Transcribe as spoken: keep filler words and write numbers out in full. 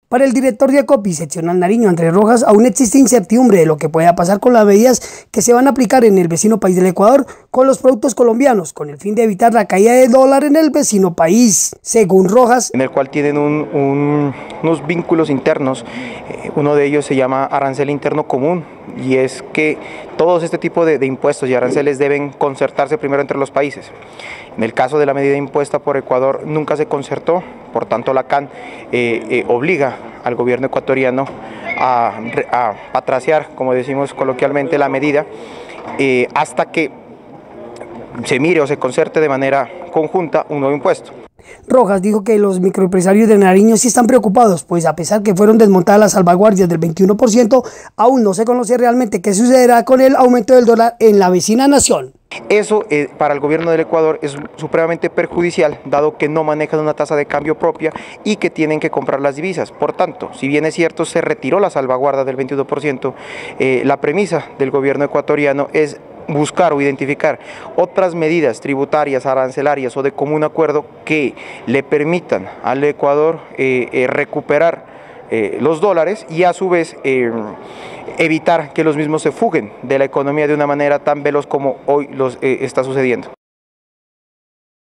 Para el director de ACOPI seccional Nariño, Andrés Rojas, aún existe incertidumbre de lo que pueda pasar con las medidas que se van a aplicar en el vecino país del Ecuador con los productos colombianos, con el fin de evitar la caída del dólar en el vecino país. Según Rojas, en el cual tienen un, un, unos vínculos internos, eh, uno de ellos se llama arancel interno común, y es que todos este tipo de, de impuestos y aranceles deben concertarse primero entre los países. En el caso de la medida impuesta por Ecuador nunca se concertó, por tanto la C A N eh, eh, obliga al gobierno ecuatoriano a, a patraciar, como decimos coloquialmente, la medida eh, hasta que se mire o se concerte de manera conjunta un nuevo impuesto. Rojas dijo que los microempresarios de Nariño sí están preocupados, pues a pesar que fueron desmontadas las salvaguardias del veintiuno por ciento, aún no se conoce realmente qué sucederá con el aumento del dólar en la vecina nación. Eso eh, para el gobierno del Ecuador es supremamente perjudicial, dado que no manejan una tasa de cambio propia y que tienen que comprar las divisas. Por tanto, si bien es cierto se retiró la salvaguarda del veintiuno por ciento, eh, la premisa del gobierno ecuatoriano es buscar o identificar otras medidas tributarias, arancelarias o de común acuerdo que le permitan al Ecuador eh, eh, recuperar eh, los dólares y a su vez eh, evitar que los mismos se fuguen de la economía de una manera tan veloz como hoy los, eh, está sucediendo.